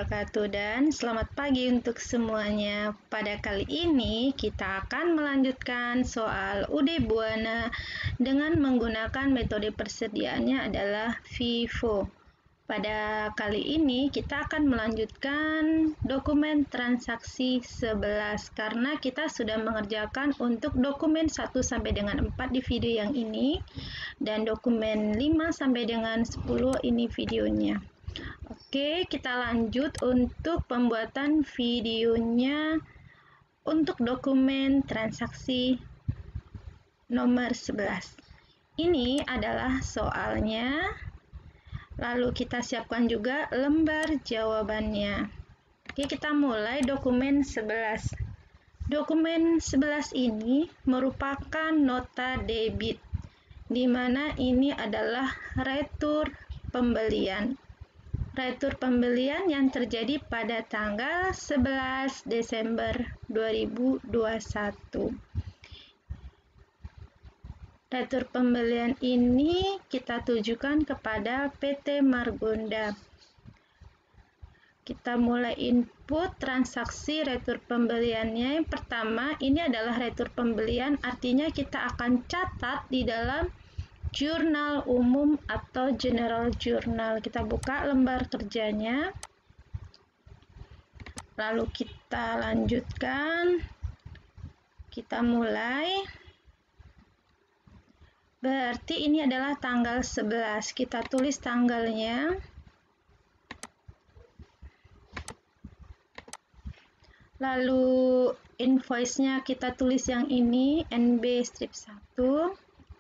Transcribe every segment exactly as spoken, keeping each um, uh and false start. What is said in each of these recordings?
wabarakatuh dan selamat pagi untuk semuanya. Pada kali ini kita akan melanjutkan soal U D Buana dengan menggunakan metode persediaannya adalah FIFO. Pada kali ini kita akan melanjutkan dokumen transaksi sebelas karena kita sudah mengerjakan untuk dokumen satu sampai dengan empat di video yang ini dan dokumen lima sampai dengan sepuluh ini videonya. Oke, kita lanjut untuk pembuatan videonya untuk dokumen transaksi nomor sebelas. Ini adalah soalnya. Lalu kita siapkan juga lembar jawabannya. Oke, kita mulai dokumen sebelas. Dokumen sebelas ini merupakan nota debit, di mana ini adalah retur pembelian. Retur pembelian yang terjadi pada tanggal sebelas Desember dua ribu dua puluh satu. Retur pembelian ini kita tujukan kepada P T Margonda. Kita mulai input transaksi retur pembeliannya. Yang pertama, ini adalah retur pembelian, artinya kita akan catat di dalam jurnal umum atau general journal. Kita buka lembar kerjanya. Lalu kita lanjutkan. Kita mulai. Berarti ini adalah tanggal sebelas. Kita tulis tanggalnya. Lalu invoice-nya kita tulis yang ini, N B strip satu.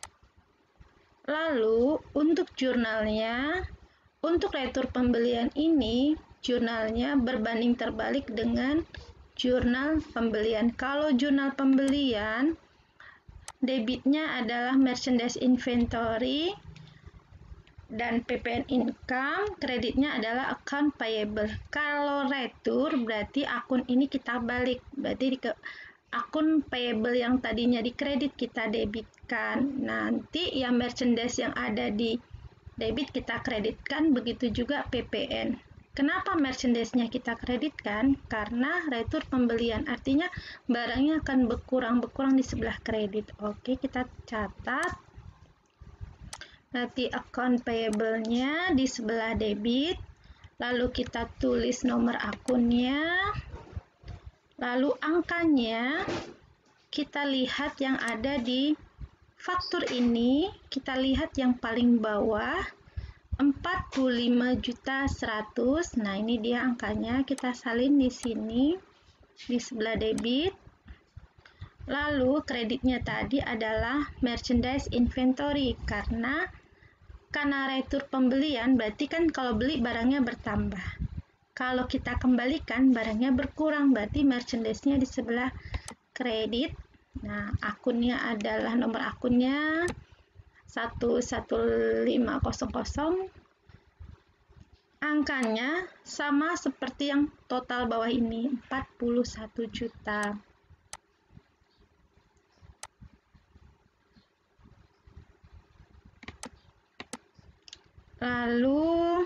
Lalu untuk jurnalnya, untuk retur pembelian ini, jurnalnya berbanding terbalik dengan jurnal pembelian. Kalau jurnal pembelian, debitnya adalah merchandise inventory dan P P N income, kreditnya adalah account payable. Kalau retur berarti akun ini kita balik, berarti di ke akun payable yang tadinya dikredit kita debitkan. Nanti yang merchandise yang ada di debit kita kreditkan, begitu juga P P N. Kenapa merchandise-nya kita kreditkan? Karena retur pembelian, artinya barangnya akan berkurang-berkurang di sebelah kredit. Oke, kita catat. Nanti account payable-nya di sebelah debit. Lalu kita tulis nomor akunnya. Lalu angkanya kita lihat yang ada di faktur ini, kita lihat yang paling bawah empat puluh lima juta seratus. Nah, ini dia angkanya, kita salin di sini di sebelah debit. Lalu kreditnya tadi adalah merchandise inventory karena karena retur pembelian berarti kan kalau beli barangnya bertambah. Kalau kita kembalikan barangnya berkurang, berarti merchandise-nya di sebelah kredit. Nah, akunnya adalah nomor akunnya satu satu lima nol nol. Angkanya sama seperti yang total bawah ini, empat puluh satu juta. Lalu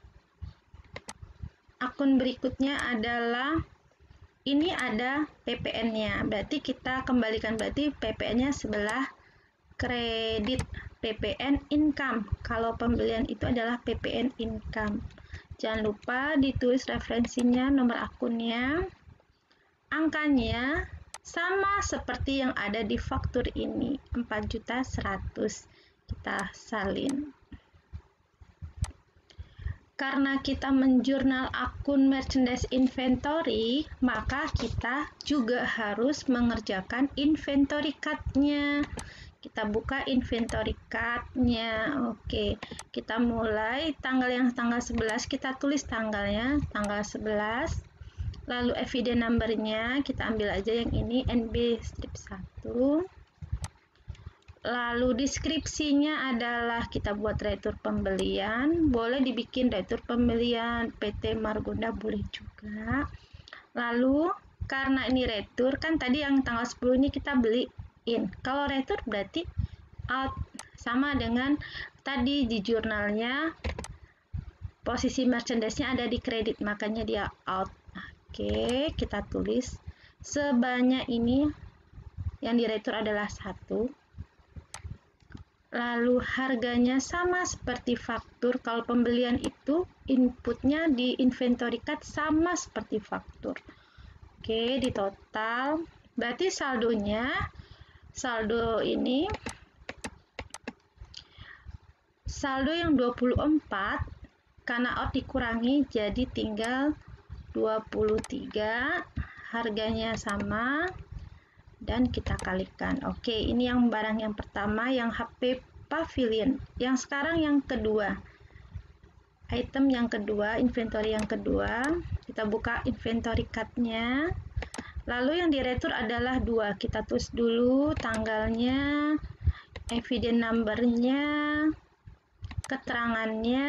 akun berikutnya adalah ini ada P P N-nya, berarti kita kembalikan, berarti P P N-nya sebelah kredit, P P N income. Kalau pembelian itu adalah P P N income. Jangan lupa ditulis referensinya, nomor akunnya, angkanya sama seperti yang ada di faktur ini, empat juta seratus. Kita salin. Karena kita menjurnal akun merchandise inventory, maka kita juga harus mengerjakan inventory card-nya. Kita buka inventory card-nya. Oke, kita mulai tanggal yang tanggal sebelas, kita tulis tanggalnya, tanggal sebelas. Lalu evidence number-nya, kita ambil aja yang ini, N B strip satu. Lalu deskripsinya adalah kita buat retur pembelian, boleh dibikin retur pembelian P T Margonda, boleh juga. Lalu karena ini retur, kan tadi yang tanggal sepuluh ini kita beliin. Kalau retur berarti out, sama dengan tadi di jurnalnya posisi merchandise-nya ada di kredit, makanya dia out. Oke, kita tulis sebanyak ini yang diretur adalah satu. Lalu harganya sama seperti faktur. Kalau pembelian itu inputnya di inventory card sama seperti faktur. Oke, di total berarti saldonya, saldo ini saldo yang dua puluh empat karena out dikurangi jadi tinggal dua puluh tiga, harganya sama dan kita kalikan. Oke, ini yang barang yang pertama, yang H P Pavilion. Yang sekarang yang kedua, item yang kedua, inventory yang kedua. Kita buka inventory card-nya. Lalu yang diretur adalah dua. Kita tulis dulu tanggalnya, evidence number-nya, keterangannya.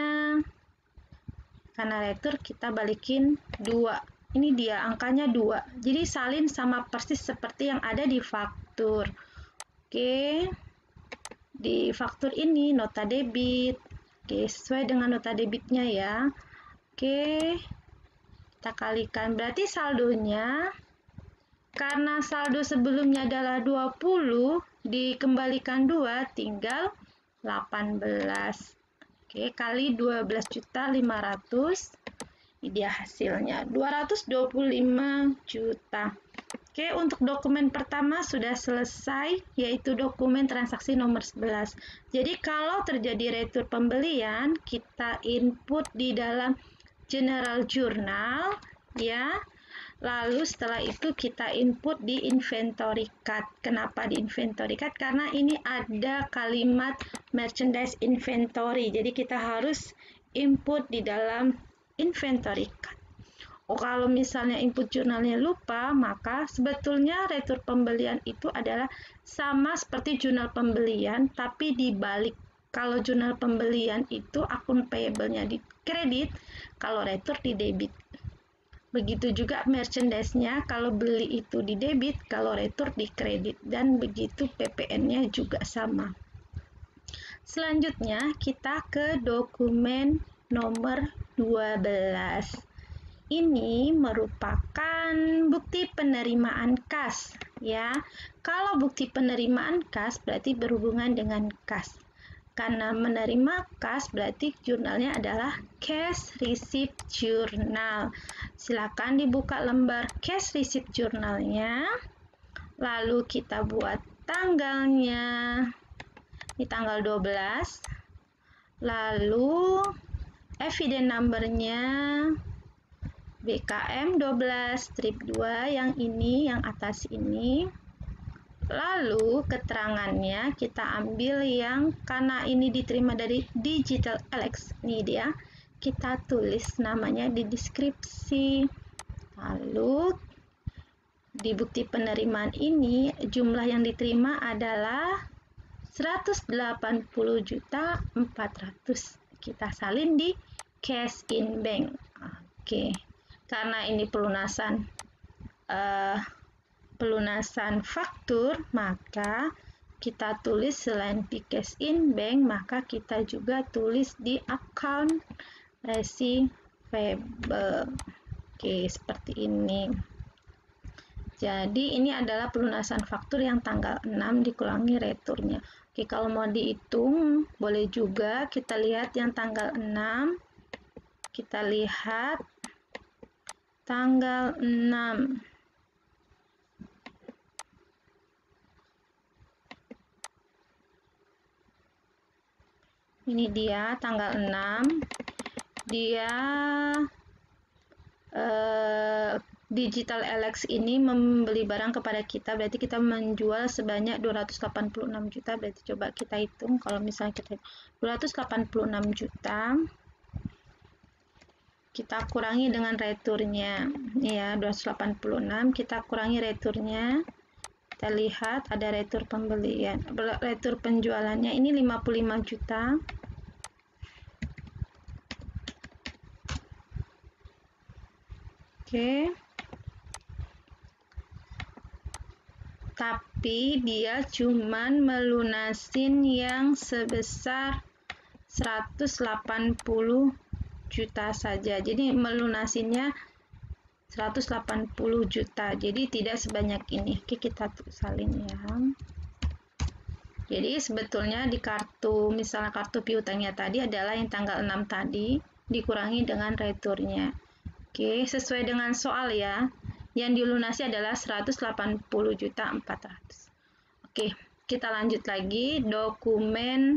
Karena retur kita balikin dua. Ini dia angkanya dua. Jadi salin sama persis seperti yang ada di faktur. Oke. Di faktur ini nota debit. Oke, sesuai dengan nota debitnya ya. Oke. Kita kalikan. Berarti saldonya, karena saldo sebelumnya adalah dua puluh, dikembalikan dua, tinggal delapan belas. Oke, kali dua belas juta lima ratus. Ini dia hasilnya, dua ratus dua puluh lima juta. Oke, untuk dokumen pertama sudah selesai, yaitu dokumen transaksi nomor sebelas. Jadi kalau terjadi retur pembelian, kita input di dalam general journal, ya. Lalu setelah itu kita input di inventory card. Kenapa di inventory card? Karena ini ada kalimat merchandise inventory. Jadi kita harus input di dalam inventory card. Oh, kalau misalnya input jurnalnya lupa, maka sebetulnya retur pembelian itu adalah sama seperti jurnal pembelian, tapi dibalik. Kalau jurnal pembelian itu akun payable-nya di kredit, kalau retur di debit. Begitu juga merchandise-nya, kalau beli itu di debit, kalau retur di kredit, dan begitu P P N-nya juga sama. Selanjutnya kita ke dokumen nomor dua belas. Ini merupakan bukti penerimaan kas, ya. Kalau bukti penerimaan kas berarti berhubungan dengan kas. Karena menerima kas berarti jurnalnya adalah cash receipt journal. Silakan dibuka lembar cash receipt jurnalnya. Lalu kita buat tanggalnya. Ini tanggal dua belas. Lalu evidence number-nya B K M dua belas strip dua, yang ini, yang atas ini. Lalu keterangannya kita ambil yang, karena ini diterima dari Digital Alex, ini dia, kita tulis namanya di deskripsi. Lalu di bukti penerimaan ini jumlah yang diterima adalah seratus delapan puluh juta empat ratus. Kita salin di cash in bank. Oke, karena ini pelunasan uh, pelunasan faktur, maka kita tulis selain di cash in bank, maka kita juga tulis di account receivable. Oke, seperti ini. Jadi ini adalah pelunasan faktur yang tanggal enam dikurangi returnya. Oke, kalau mau dihitung boleh juga kita lihat yang tanggal enam. Kita lihat tanggal enam. Ini dia tanggal enam. Dia eh, Digital Alex ini membeli barang kepada kita, berarti kita menjual sebanyak dua ratus delapan puluh enam juta. Berarti coba kita hitung, kalau misalnya kita dua ratus delapan puluh enam juta, kita kurangi dengan returnya, ya, dua ratus delapan puluh enam, kita kurangi returnya. Kita lihat ada retur pembelian, retur penjualannya ini lima puluh lima juta. Oke. Tapi dia cuman melunasin yang sebesar seratus delapan puluh juta saja. Jadi melunasinya seratus delapan puluh juta. Jadi tidak sebanyak ini. Oke, kita salin ya. Jadi sebetulnya di kartu, misalnya kartu piutangnya tadi adalah yang tanggal enam tadi dikurangi dengan returnya. Oke, sesuai dengan soal ya. Yang dilunasi adalah seratus delapan puluh juta empat ratus. Oke, kita lanjut lagi dokumen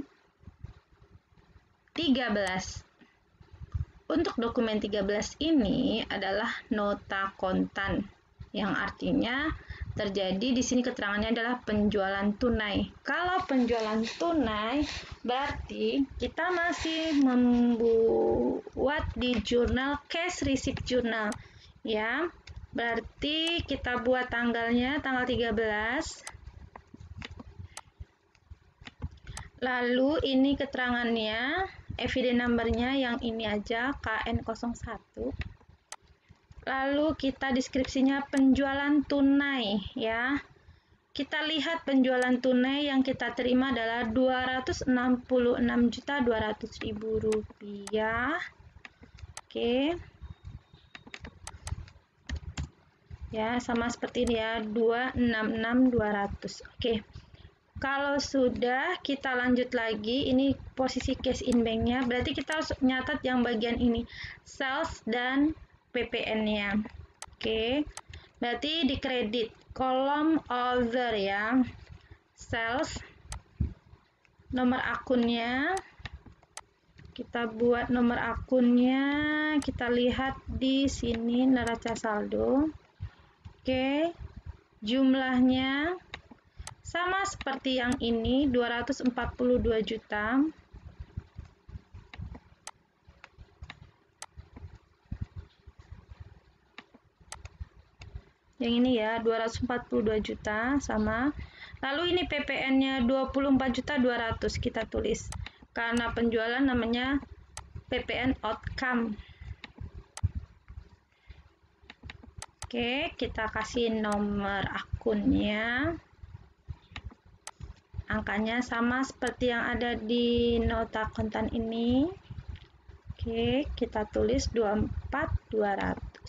tiga belas. Untuk dokumen tiga belas ini adalah nota kontan, yang artinya terjadi di sini keterangannya adalah penjualan tunai. Kalau penjualan tunai berarti kita masih membuat di jurnal cash receipt journal ya. Berarti kita buat tanggalnya tanggal tiga belas. Lalu ini keterangannya, evidence number-nya yang ini aja, K N nol satu. Lalu kita deskripsinya penjualan tunai ya. Kita lihat penjualan tunai yang kita terima adalah dua ratus enam puluh enam juta dua ratus ribu rupiah. Oke. Ya, sama seperti ini ya, dua ratus enam puluh enam ribu dua ratus. Oke. Kalau sudah, kita lanjut lagi. Ini posisi cash in bank-nya. Berarti kita harus nyatat yang bagian ini, sales dan P P N-nya. Oke. Berarti di kredit kolom other ya. Sales, nomor akunnya. Kita buat nomor akunnya. Kita lihat di sini neraca saldo. Oke, jumlahnya sama seperti yang ini, dua ratus empat puluh dua juta. Yang ini ya, dua ratus empat puluh dua juta sama. Lalu ini P P N-nya dua puluh empat juta dua ratus kita tulis. Karena penjualan namanya P P N outcome. Oke, kita kasih nomor akunnya. Angkanya sama seperti yang ada di nota kontan ini. Oke, kita tulis dua puluh empat juta dua ratus.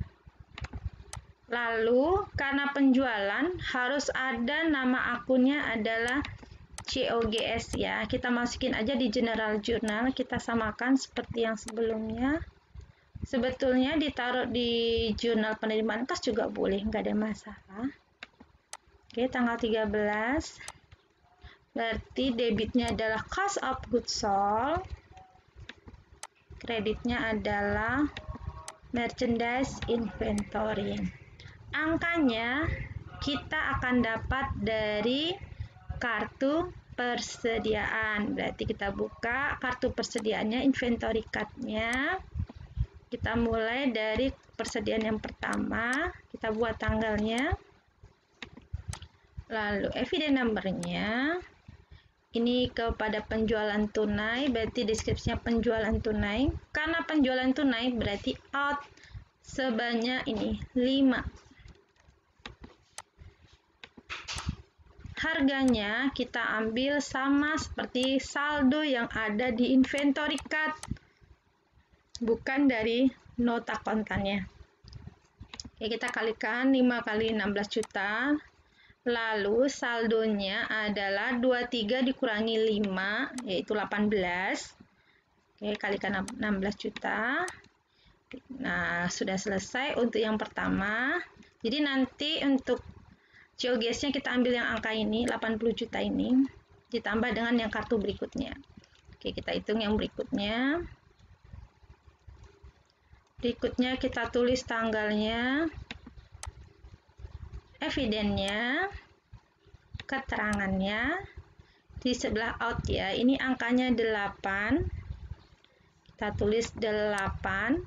Lalu, karena penjualan harus ada nama akunnya adalah C O G S ya. Kita masukin aja di general journal, kita samakan seperti yang sebelumnya. Sebetulnya ditaruh di jurnal penerimaan kas juga boleh, nggak ada masalah. Oke, tanggal tiga belas. Berarti debitnya adalah cost of goods sold. Kreditnya adalah merchandise inventory. Angkanya kita akan dapat dari kartu persediaan. Berarti kita buka kartu persediaannya, inventory card-nya. Kita mulai dari persediaan yang pertama, kita buat tanggalnya. Lalu evidence number-nya. Ini kepada penjualan tunai, berarti deskripsinya penjualan tunai. Karena penjualan tunai berarti out sebanyak ini, lima. Harganya kita ambil sama seperti saldo yang ada di inventory card. Bukan dari nota kontannya. Oke, kita kalikan lima kali enam belas juta. Lalu saldonya adalah dua puluh tiga dikurangi lima, yaitu delapan belas. Oke, kalikan enam belas juta. Nah, sudah selesai untuk yang pertama. Jadi nanti untuk C O G S-nya kita ambil yang angka ini, delapan puluh juta ini. Ditambah dengan yang kartu berikutnya. Oke, kita hitung yang berikutnya. Berikutnya kita tulis tanggalnya, evidennya, keterangannya, di sebelah out ya, ini angkanya delapan, kita tulis delapan,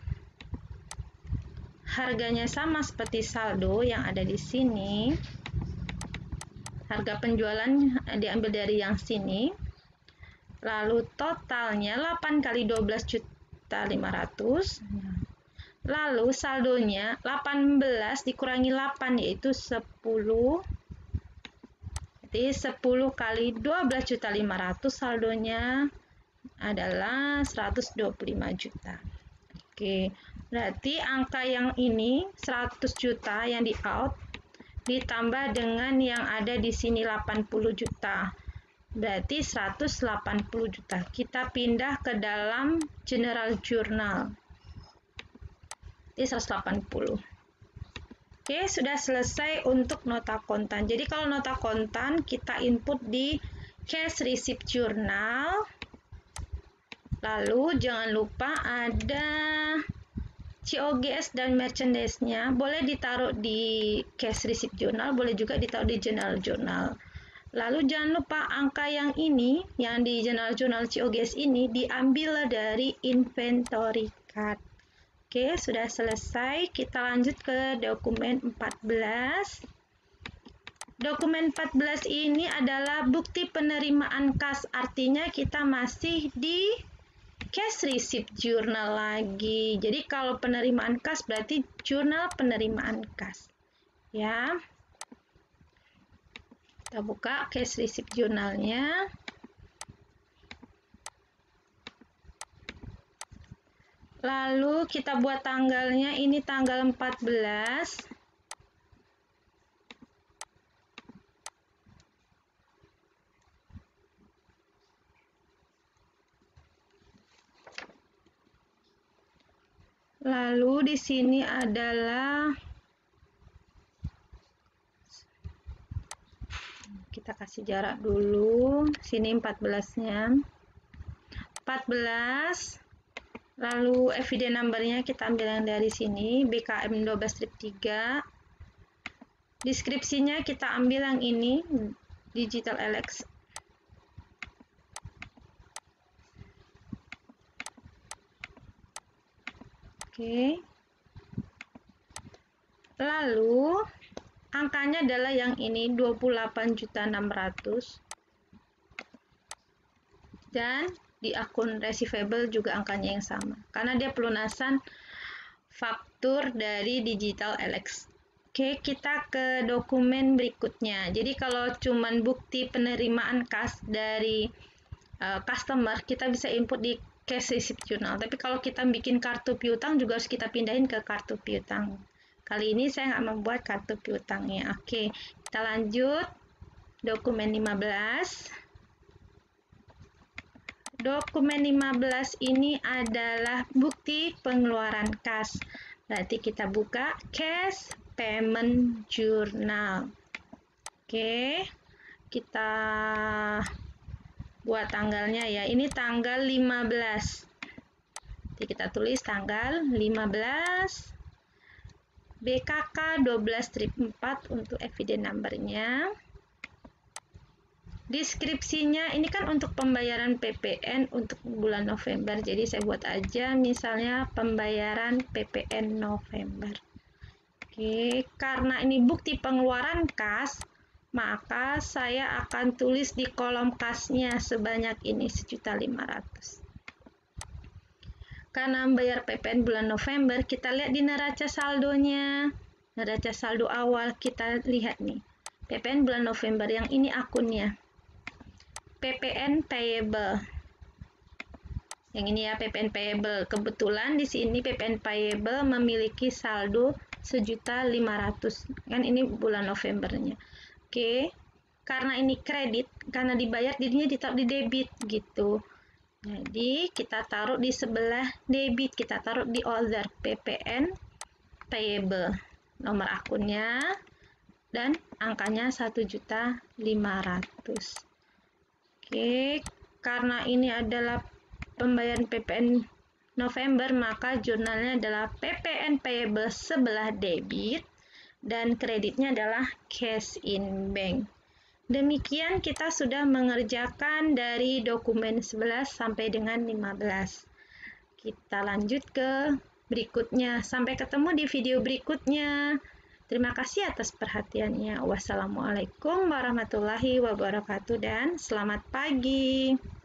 harganya sama seperti saldo yang ada di sini, harga penjualan diambil dari yang sini, lalu totalnya delapan kali dua belas juta lima ratus. Lalu saldonya delapan belas dikurangi delapan, yaitu sepuluh. Jadi sepuluh kali dua belas juta lima ratus, saldonya adalah seratus dua puluh lima juta. Oke, berarti angka yang ini seratus juta yang di out ditambah dengan yang ada di sini delapan puluh juta. Berarti seratus delapan puluh juta. Kita pindah ke dalam general journal. Ini seratus delapan puluh. Oke, sudah selesai untuk nota kontan. Jadi kalau nota kontan kita input di cash receipt journal. Lalu jangan lupa ada C O G S dan merchandise-nya. Boleh ditaruh di cash receipt journal, boleh juga ditaruh di general journal. Lalu jangan lupa angka yang ini, yang di general journal C O G S ini diambil dari inventory card. Oke, sudah selesai. Kita lanjut ke dokumen empat belas. Dokumen empat belas ini adalah bukti penerimaan kas. Artinya kita masih di cash receipt journal lagi. Jadi kalau penerimaan kas berarti jurnal penerimaan kas. Ya. Kita buka cash receipt journalnya. Lalu kita buat tanggalnya, ini tanggal empat belas. Lalu di sini adalah, kita kasih jarak dulu, sini empat belas-nya. empat belas. Lalu F I D number-nya kita ambil yang dari sini, B K M dua belas strip tiga. Deskripsinya kita ambil yang ini, Digital L X. Oke. Lalu angkanya adalah yang ini, dua puluh delapan juta enam ratus. Dan di akun receivable juga angkanya yang sama, karena dia pelunasan faktur dari Digital L X. Oke, kita ke dokumen berikutnya. Jadi kalau cuman bukti penerimaan kas dari uh, customer, kita bisa input di cash receipt journal. Tapi kalau kita bikin kartu piutang juga harus kita pindahin ke kartu piutang. Kali ini saya nggak membuat kartu piutangnya. Oke, kita lanjut. Dokumen lima belas. Dokumen lima belas ini adalah bukti pengeluaran kas. Berarti kita buka cash payment journal. Oke, kita buat tanggalnya ya. Ini tanggal lima belas. Jadi kita tulis tanggal lima belas. B K K dua belas strip empat untuk F I D number-nya. Deskripsinya ini kan untuk pembayaran P P N untuk bulan November. Jadi saya buat aja misalnya pembayaran P P N November. Oke, karena ini bukti pengeluaran kas, maka saya akan tulis di kolom kasnya sebanyak ini sejuta lima ratus. Karena membayar P P N bulan November, kita lihat di neraca saldonya. Neraca saldo awal kita lihat nih. P P N bulan November yang ini akunnya. P P N payable. Yang ini ya P P N payable. Kebetulan di sini P P N payable memiliki saldo sejuta lima ratus. Kan ini bulan Novembernya. Oke. Karena ini kredit, karena dibayar jadinya ditaruh di debit gitu. Jadi kita taruh di sebelah debit, kita taruh di order P P N payable. Nomor akunnya dan angkanya satu juta lima ratus. Oke, karena ini adalah pembayaran P P N November, maka jurnalnya adalah P P N payable sebelah debit dan kreditnya adalah cash in bank. Demikian kita sudah mengerjakan dari dokumen sebelas sampai dengan lima belas. Kita lanjut ke berikutnya. Sampai ketemu di video berikutnya. Terima kasih atas perhatiannya. Wassalamualaikum warahmatullahi wabarakatuh dan selamat pagi.